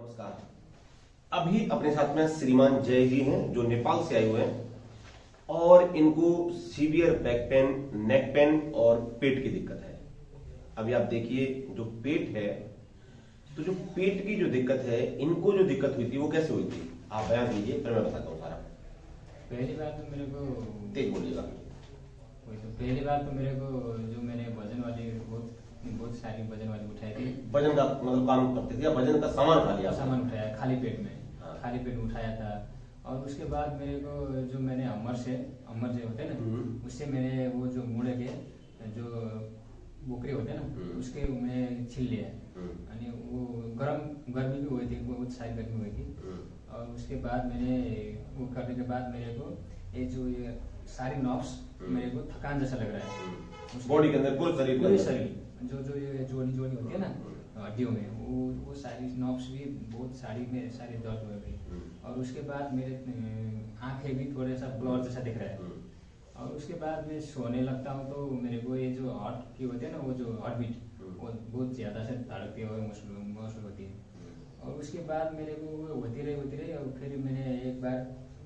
नमस्कार। अभी अपने साथ में श्रीमान जय जी हैं जो नेपाल से आए हुए हैं और इनको severe back pain, neck pain और पेट की दिक्कत है। अभी आप देखिए जो पेट है, तो जो पेट की जो दिक्कत है, इनको जो दिक्कत हुई थी वो कैसे हुई थी आप बयान कीजिए, फिर मैं बताता हूँ सारा। पहली बात तो मेरे को तेज बोलिएगा। पहली बात तो मेरे को जो मैंने वजन वाली बहुत सारी वजन वाली उठाई थी। वजन का मतलब काम करते थे या वजन का सामान उठा लिया? सामान उठाया खाली पेट में। हाँ। खाली पेट में उठाया था और उसके बाद मेरे को जो मैंने अमर से होते हैं ना, उससे मैंने वो जो मुड़े के जो बोकरे होते हैं ना, उसके मैं छिल लिया। यानी वो गर्मी भी हुई थी, बहुत सारी गर्मी हुई थी। और उसके बाद मैंने वो करने के बाद मेरे को ये सारी नर्व्स मेरे को थकान जैसा लग रहा है बॉडी के अंदर, पूरे शरीर जो ये जोड़ी होती है ना हड्डियों में, वो सारी नर्व्स भी बहुत सारी दर्द हो गई। और उसके बाद मेरे आंखें भी थोड़ा सा ब्लर जैसा दिख रहा है। और उसके बाद मैं सोने लगता हूँ तो मेरे को ये जो हार्ट की होती है ना, वो जो हार्ट बीट वो बहुत ज्यादा से धड़कती है और महसूस होती है। और उसके बाद मेरे को वो होती रही और फिर मैंने एक बार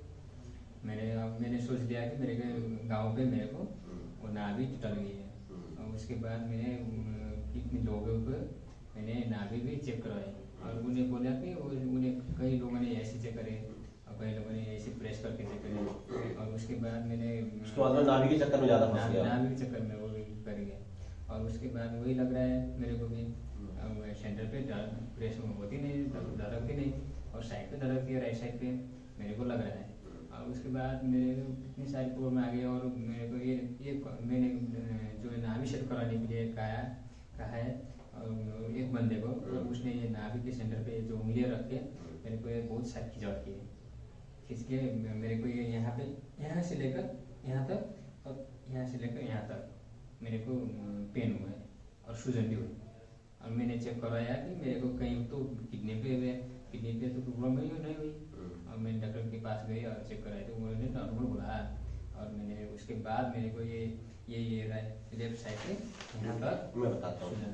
मैंने सोच लिया कि मेरे गांव पे मेरे को वो नाभि टूट गई है। और उसके बाद मैंने कितने लोगों को मैंने नाभि भी चेक करवाई और उन्हें बोला कि उन्हें कई लोगों ने ऐसे चेक करे और कई लोगों ने ऐसे प्रेस करके चेक करे। और उसके बाद मैंने नाभि के चक्कर में ज्यादा फंस गया। नाभि के चक्कर में वो कर गया। और उसके बाद वही लग रहा है मेरे को भी सेंटर पे प्रेस होती नहीं, धड़कती नहीं, और साइड पे धड़कती है, राइट साइड पे मेरे को लग रहा है। और उसके बाद मेरे को कितनी सारी प्रॉब्लम आ गई और मेरे को ये मैंने जो नाभि सेट कराने के लिए कहा है और एक बंदे को, और उसने ये नाभि के सेंटर पे जो उंगलियां रख के मेरे को ये बहुत सारी खिंचावट की है। खींच के मेरे को ये यहाँ से लेकर यहाँ तक और यहाँ से लेकर यहाँ तक मेरे को पेन हुआ है और सूजन भी हुई। और मैंने चेक करवाया कि मेरे को कहीं तो किडनी पे तो प्रॉब्लम नहीं हुई। और मैं डॉक्टर के पास गई और चेक कराया तो उन्होंने नॉर्मल बोला। और मैंने उसके बाद मेरे को ये लेफ्ट साइड पे यहाँ तक मैं बताता हूँ।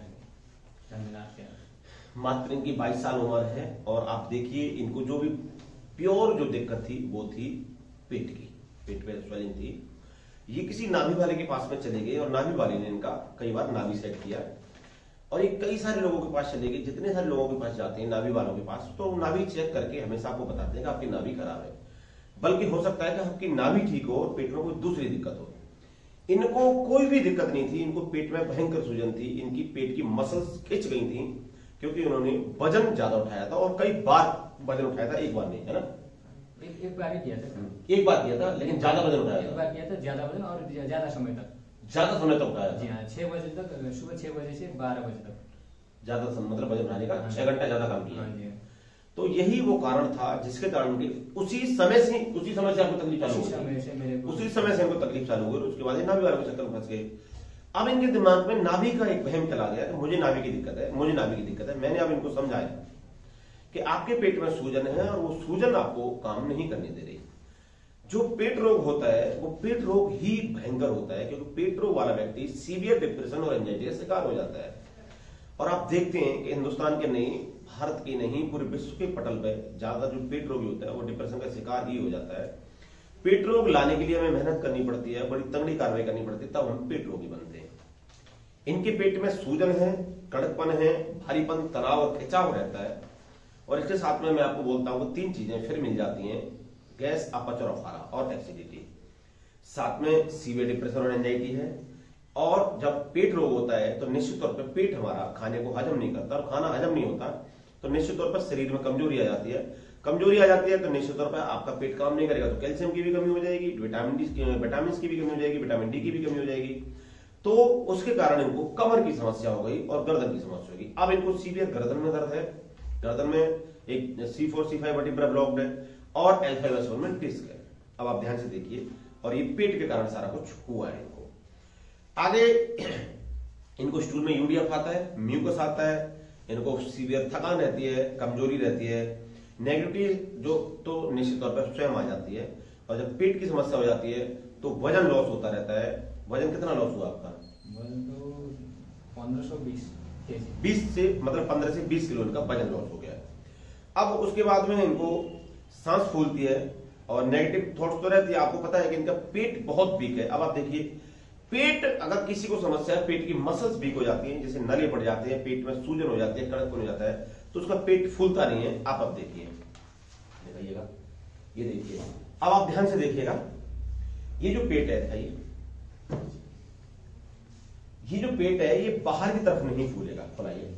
धन्यवाद। मात्र इनकी 22 साल उम्र है और आप देखिए इनको जो भी प्योर जो दिक्कत थी वो थी पेट की, पेट पे स्वेलिंग थी। ये किसी नाभि वाले के पास में चले गए और नाभि वाले ने इनका कई बार नाभि सेट किया और ये कई सारे लोगों के पास चले गए। जितने सारे लोगों के पास जाते हैं नाभि वालों के पास, तो नाभि चेक करके हमेशा आपको बताते हैं कि आपकी नाभि खराब है, बल्कि हो सकता है कि आपकी नाभि ठीक हो और पेट में कोई दूसरी दिक्कत हो। इनको कोई भी दिक्कत नहीं थी, इनको पेट में भयंकर सूजन थी, इनकी पेट की मसल्स खिंच गई थी क्योंकि उन्होंने वजन ज्यादा उठाया था और कई बार वजन उठाया था, एक बार नहीं, है ना? एक बार ही किया था। एक बार किया था लेकिन ज्यादा वजन उठाया था। एक बार किया था ज्यादा वजन और ज्यादा समय तक उठाया जी हाँ, 6 बजे तक, सुबह 6 बजे से 12 बजे तक ज्यादा मतलब वजन उठाने का 6 घंटा ज्यादा काम किया। हाँ जी। तो यही वो कारण था जिसके कारण उसी समय से आपको तकलीफ चालू हो गई। उसी समय से इनको तकलीफ चालू हुई। उसके बाद नाभि वाले के चक्कर में फंस गए। अब इनके दिमाग में नाभि का एक वहम चला गया कि मुझे नाभि की दिक्कत है। मैंने अब इनको समझाया कि आपके पेट में सूजन है और वो सूजन आपको काम नहीं करने दे रही। जो पेट रोग होता है वो पेट रोग ही भयंकर होता है, क्योंकि पेट रोग वाला व्यक्ति सीवियर डिप्रेशन और एंजाइटी का शिकार हो जाता है। और आप देखते हैं कि हिंदुस्तान के नहीं, भारत के नहीं, पूरे विश्व के पटल पर ज्यादा जो पेट रोगी होता है वो डिप्रेशन का शिकार ही हो जाता है। पेट रोग लाने के लिए हमें मेहनत करनी पड़ती है, बड़ी तगड़ी कार्रवाई करनी पड़ती है, तब हम पेट रोगी बनते हैं। इनके पेट में सूजन है, कड़कपन है, भारीपन, तनाव और खिंचाव रहता है। और इसके साथ में मैं आपको बोलता हूं 3 चीजें फिर मिल जाती हैं: गैस, अपच और अफारा और एसिडिटी। साथ में सीवियर डिप्रेशन और एंजाइटी है। और जब पेट रोग होता है तो निश्चित तौर पर पेट हमारा खाने को हजम नहीं करता, और खाना हजम नहीं होता तो निश्चित तौर पर शरीर में कमजोरी आ जाती है। तो निश्चित तौर पर आपका पेट काम नहीं करेगा, तो कैल्शियम की भी कमी हो जाएगी, विटामिन की भी कमी हो जाएगी, विटामिन डी की भी कमी हो जाएगी। तो उसके कारण इनको कमर की समस्या हो गई और गर्दन की समस्या होगी। अब इनको सीवियर गर्दन में दर्द है, गर्दन में एक C4 C5 वर्टिब्रा ब्लॉक्ड है और L5S1 में डिस्क है। अब आप ध्यान से देखिए, और ये पेट के कारण सारा कुछ हुआ है इनको। आगे इनको स्टूल में यूरिया आता है, म्यूकस आता है, इनको सीवियर थकान रहती है, कमजोरी रहती है, नेगेटिव जो तो निश्चित तौर पर स्वयं आ जाती है। और जब पेट की समस्या हो जाती है तो वजन लॉस होता रहता है। वजन कितना लॉस हुआ आपका? वजन तो 1520 20 से मतलब 15 से 20 किलो इनका वजन लॉस हो गया है। अब उसके बाद में इनको सांस फूलती है और नेगेटिव थॉट्स तो रहती है। आपको पता है कि इनका पेट बहुत वीक है। अब आप देखिए, पेट अगर किसी को समस्या है, पेट की मसल्स वीक हो जाती हैं, जैसे नली पड़ जाते हैं, पेट में सूजन हो जाती है, कड़क हो जाता है, तो उसका पेट फूलता नहीं है। आप अब देखिए, दिखाइएगा, ये देखिए, अब आप ध्यान से देखिएगा, ये जो पेट है, दिखाइए, ये जो पेट है ये बाहर की तरफ नहीं फूलेगा। फुलाइए,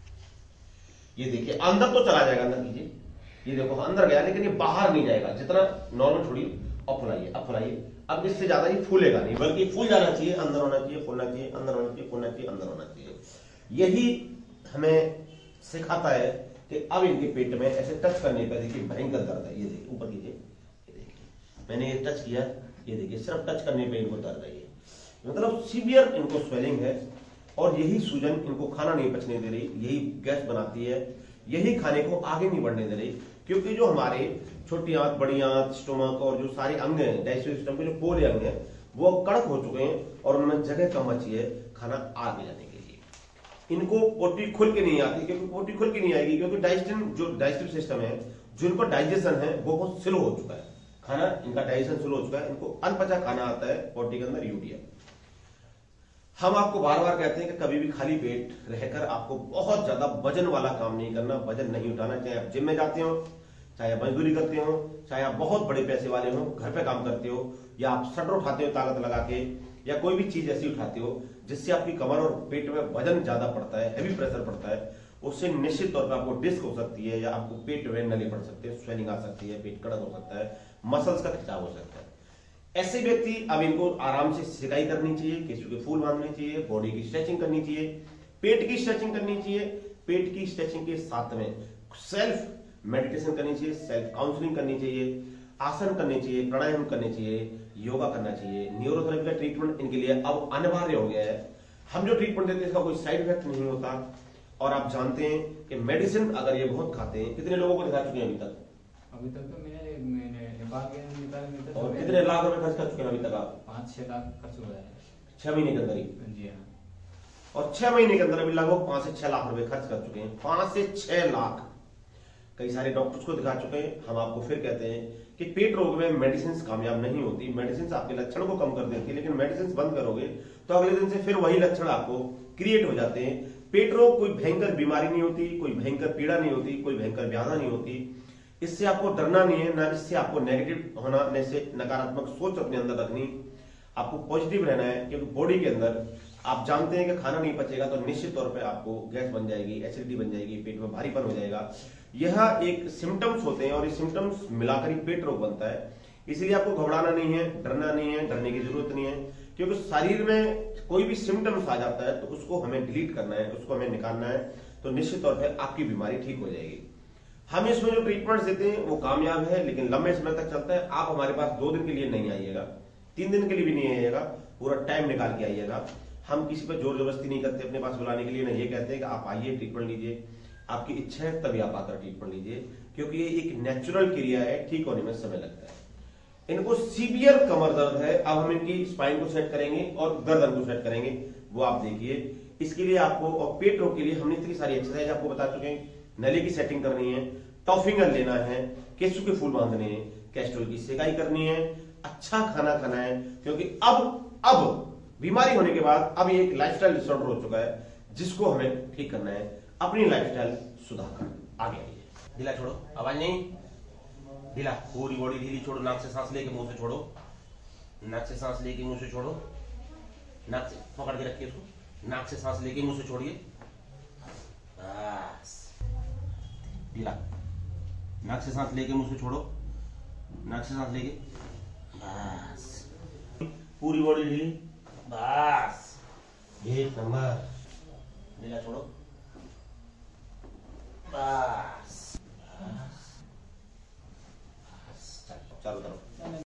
ये देखिए, अंदर तो चला जाएगा, अंदर कीजिए, ये देखो अंदर गया, लेकिन ये बाहर नहीं जाएगा। जितना नॉर्मल छोड़िए, अब फुलाइए, अब फुलाइए। अब इससे ज्यादा ये फूलेगा नहीं, बल्कि फूल जाना चाहिए, अंदर होना चाहिए, फूलना चाहिए, अंदर होना चाहिए, फूलना चाहिए, अंदर होना चाहिए। यही हमें सिखाता है कि अब इनके पेट में ऐसे टच करने पर देखिए भयंकर दर्द है। ये देखिए, ऊपर कीजिए, ये देखिए, मैंने ये टच किया, ये देखिए, सिर्फ टच करने पर इनको दर्द है। मतलब सीवियर इनको स्वेलिंग है, और यही सूजन इनको खाना नहीं पचने दे रही, यही गैस बनाती है, यही खाने को आगे नहीं बढ़ने दे रही। क्योंकि जो हमारे छोटी आंत, बड़ी आंत, स्टोमक और जो सारे अंग हैं डाइजेस्टिव सिस्टम के, जो पोले अंग हैं, वो कड़क हो चुके हैं और उनमें जगह कम बची है खाना आगे जाने के लिए। इनको पोटी खुल के नहीं आती, क्योंकि पोटी खुल के नहीं आएगी, क्योंकि डाइजेस्टिव सिस्टम है, जो इनको डाइजेशन है वो बहुत स्लो हो चुका है। खाना इनका डाइजेशन स्लो हो चुका है, इनको अनपचा खाना आता है पोटी के अंदर, यूरिया। हम आपको बार बार कहते हैं कि कभी भी खाली पेट रहकर आपको बहुत ज्यादा वजन वाला काम नहीं करना, वजन नहीं उठाना। चाहे आप जिम में जाते हो, चाहे आप मजदूरी करते हो, चाहे आप बहुत बड़े पैसे वाले हो, घर पे काम करते हो, या आप शटर उठाते हो ताकत लगा के, या कोई भी चीज ऐसी उठाते हो जिससे आपकी कमर और पेट में वजन ज्यादा पड़ता है, हैवी प्रेशर पड़ता है, उससे निश्चित तौर पर आपको डिस्क हो सकती है, या आपको पेट में नली पड़ सकती है, स्वेलिंग आ सकती है, पेट कड़क हो सकता है, मसल्स का खिंचाव हो सकता है। ऐसे व्यक्ति अब इनको आराम से सिकाई करनी चाहिए, केसू के फूल बांधने चाहिए, बॉडी की स्ट्रेचिंग करनी चाहिए, पेट की स्ट्रेचिंग करनी चाहिए। पेट की स्ट्रेचिंग के साथ में सेल्फ मेडिटेशन करनी चाहिए, सेल्फ काउंसलिंग करनी चाहिए, आसन करने चाहिए, प्राणायाम करने चाहिए, योगा करना चाहिए। न्यूरोथेरेपी का ट्रीटमेंट इनके लिए अब अनिवार्य हो गया है। हम जो ट्रीटमेंट देते हैं इसका कोई साइड इफेक्ट नहीं होता। और आप जानते हैं कि मेडिसिन अगर ये बहुत खाते हैं, कितने लोगों को दिखा चुके हैं अभी तक तो मैंने नेपाल गया, और कितने लाख रुपए खर्च कर चुके हैं अभी तक आप? 5-6 लाख खर्च हुआ है 6 महीने के अंदर ही। जी हाँ। और 6 महीने के अंदर अभी लगभग 5 से 6 लाख रुपए खर्च कर चुके हैं। 5 से 6 लाख कई सारे डॉक्टर्स को दिखा चुके हैं। हम आपको फिर कहते हैं कि पेट रोग में मेडिसिन कामयाब नहीं होती। मेडिसिन आपके लक्षण को कम कर देती है, लेकिन मेडिसिन बंद करोगे तो अगले दिन से फिर वही लक्षण आपको क्रिएट हो जाते हैं। पेट रोग कोई भयंकर बीमारी नहीं होती, कोई भयंकर पीड़ा नहीं होती, कोई भयंकर व्याधा नहीं होती। इससे आपको डरना नहीं है, ना इससे आपको नेगेटिव होना, न से नकारात्मक सोच अपने अंदर रखनी। आपको पॉजिटिव रहना है, क्योंकि बॉडी के अंदर आप जानते हैं कि खाना नहीं पचेगा तो निश्चित तौर पे आपको गैस बन जाएगी, एसिडिटी बन जाएगी, पेट में भारीपन हो जाएगा। यह एक सिम्टम्स होते हैं और ये सिम्टम्स मिलाकर ही पेट रोग बनता है। इसलिए आपको घबराना नहीं है, डरना नहीं है, डरने की जरूरत नहीं है, क्योंकि शरीर में कोई भी सिम्टम्स आ जाता है तो उसको हमें डिलीट करना है, उसको हमें निकालना है, तो निश्चित तौर पर आपकी बीमारी ठीक हो जाएगी। हम इसमें जो ट्रीटमेंट देते हैं वो कामयाब है, लेकिन लंबे समय तक चलता है। आप हमारे पास 2 दिन के लिए नहीं आइएगा, 3 दिन के लिए भी नहीं आइएगा, पूरा टाइम निकाल के आइएगा। हम किसी पर जोर जबरदस्ती नहीं करते अपने पास बुलाने के लिए, ना ये कहते हैं कि आप आइए ट्रीटमेंट लीजिए। आपकी इच्छा है तभी आप आकर ट्रीटमेंट लीजिए, क्योंकि ये एक नेचुरल क्रिया है, ठीक होने में समय लगता है। इनको सीवियर कमर दर्द है। अब हम इनकी स्पाइन को सेट करेंगे और गर्दन को सेट करेंगे, वो आप देखिए। इसके लिए आपको, और पेट रोग के लिए हमने इतनी सारी एक्सरसाइज आपको बता चुके हैं। नली की सेटिंग करनी है, टॉफिंगर लेना है, केसू के फूल बांधने हैं, कैस्ट्रोल की सिकाई करनी है, अच्छा खाना खाना है, क्योंकि अब बीमारी होने के बाद अब ये एक लाइफस्टाइल डिसऑर्डर हो चुका है, जिसको हमें ठीक करना है। अपनी लाइफस्टाइल सुधार कर आगे आइए। ढीला छोड़ो, आवाज नहीं, ढीला, पूरी बॉडी ढीली छोड़ो। नाक से सांस लेके मुंह से छोड़ो, नाक से सांस लेके मुंह से छोड़ो, नाक से पकड़ के रखिए उसको, नाक से सांस लेके मुंह से छोड़िए, बस। ढीला, नाक से सांस लेके मुंह से छोड़ो, नाक से सांस लेके, बस। पूरी बॉडी ढीली, बस। 1 नंबर। ढीला छोड़ो, बस। चारों तरफ।